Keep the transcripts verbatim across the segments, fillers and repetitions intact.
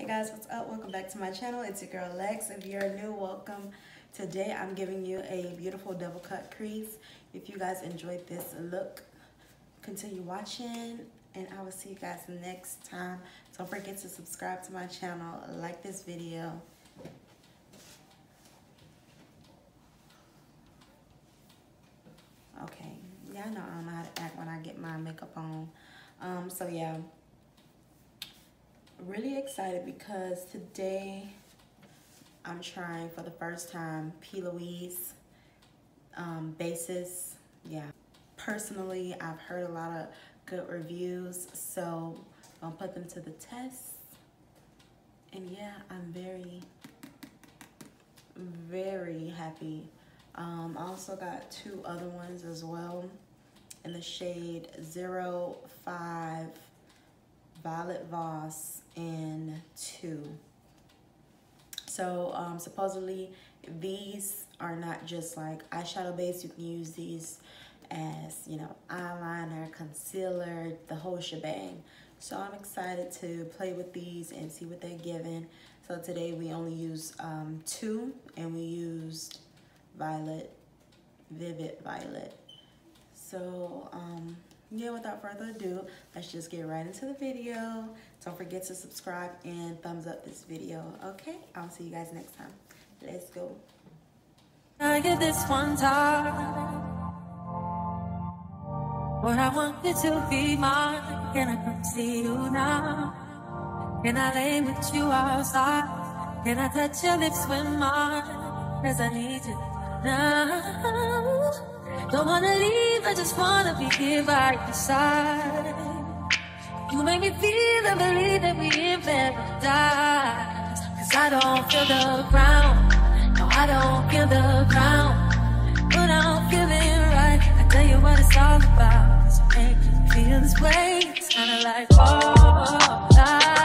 guys, what's up? Welcome back to my channel. It's your girl Lex. If you're new, welcome. Today I'm giving you a beautiful double cut crease. If you guys enjoyed this look, continue watching and I will see you guys next time. Don't forget to subscribe to my channel, like this video. Okay, y'all know I don't know how to act when I get my makeup on. Um, so yeah. Really excited because today I'm trying for the first time P. Louise um, bases. Yeah, personally I've heard a lot of good reviews, so I'm gonna put them to the test. And yeah, I'm very very happy. um, I also got two other ones as well in the shade zero five Violet Voss and two. So um, supposedly these are not just like eyeshadow base. You can use these as, you know, eyeliner, concealer, the whole shebang. So I'm excited to play with these and see what they're giving. So today we only used um, two, and we used Violet, Vivid Violet. So um, yeah, without further ado, let's just get right into the video. Don't forget to subscribe and thumbs up this video. Okay, I'll see you guys next time. Let's go. I get this one time what I want you to be mine. Can I come see you now? Can I lay with you outside? Can I touch your lips with mine? Cause I need you now. Don't wanna leave, I just wanna be here by your side. You make me feel and believe that we in paradise. Cause I don't feel the ground, no I don't feel the ground, but I don't feel it right. I tell you what it's all about, so make me feel this way. It's kinda like, oh, I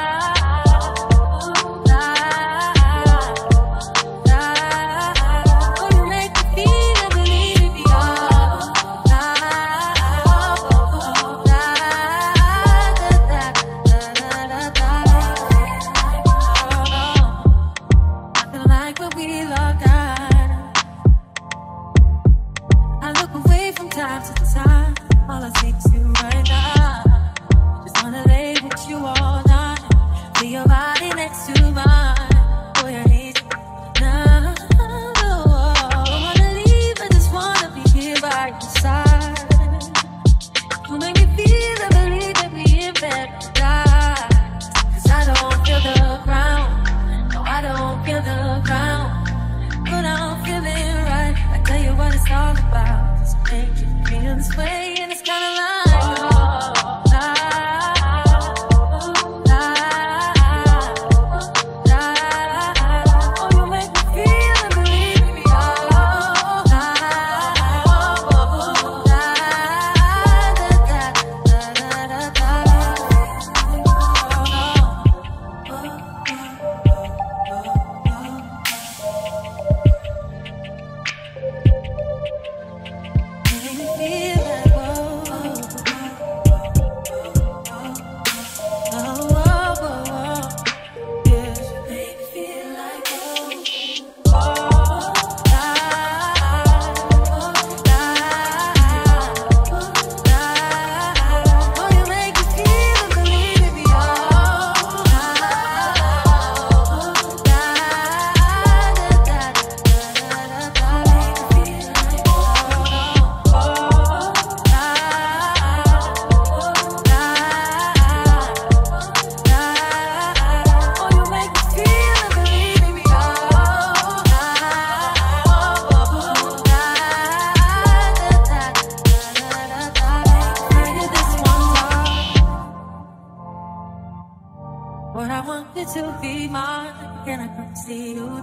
to be mine. Can I come see you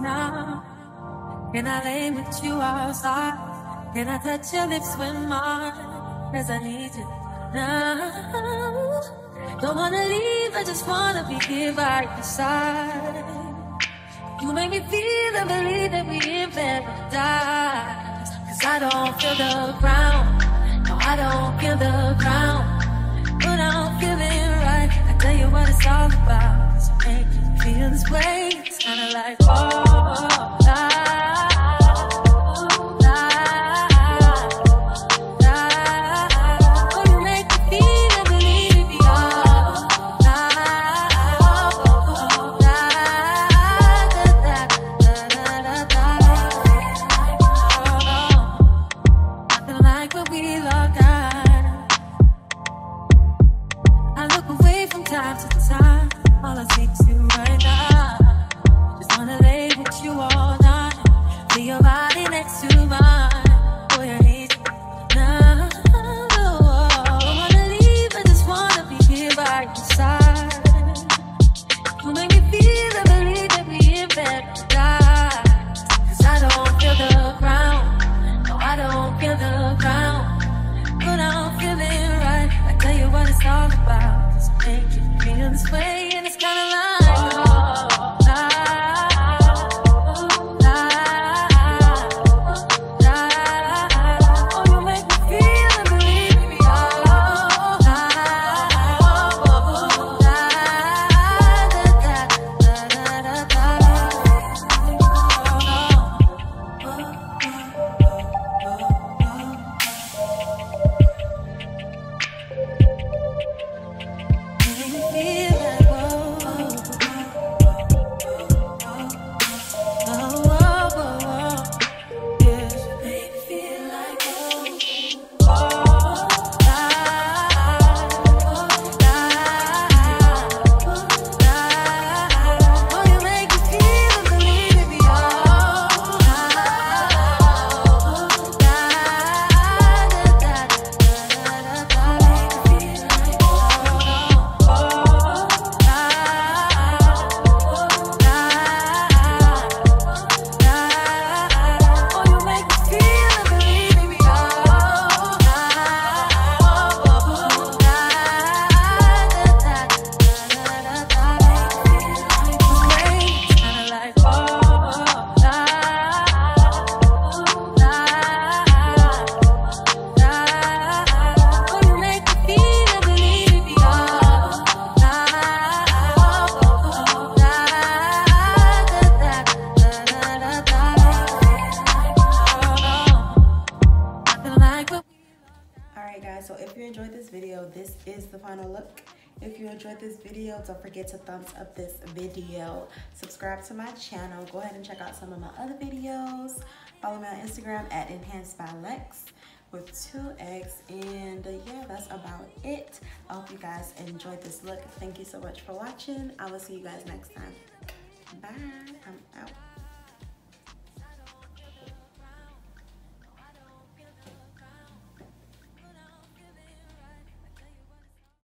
now? Can I lay with you outside? Can I touch your lips with mine? Cause I need you now. Don't wanna leave, I just wanna be here by your side. You make me feel and believe that we in paradise. Cause I don't feel the ground, no I don't feel the ground, but I don't feel it right. I tell you what it's all about, so make me feel this way. It's kinda like, oh, ah. Time to time, all I see is you right now. Just wanna lay with you all night. Feel your body next to mine. Boy, I need you now. Don't wanna leave, I just wanna be here by your side. You make me feel and believe that we in bed tonight. Cause I don't feel the ground. No, I don't feel the ground. But I'm feeling right. I tell you what it's all about. Make you feel this way, and it's kinda like, oh, ah, ah, ah, oh, you make me feel and believe me, oh, ah, oh, da, da, da, da, da, da, So if you enjoyed this video, this is the final look. If you enjoyed this video, don't forget to thumbs up this video. Subscribe to my channel. Go ahead and check out some of my other videos. Follow me on Instagram at Enhanced by Lex with two X. And uh, yeah, that's about it. I hope you guys enjoyed this look. Thank you so much for watching. I will see you guys next time. Bye. I'm out.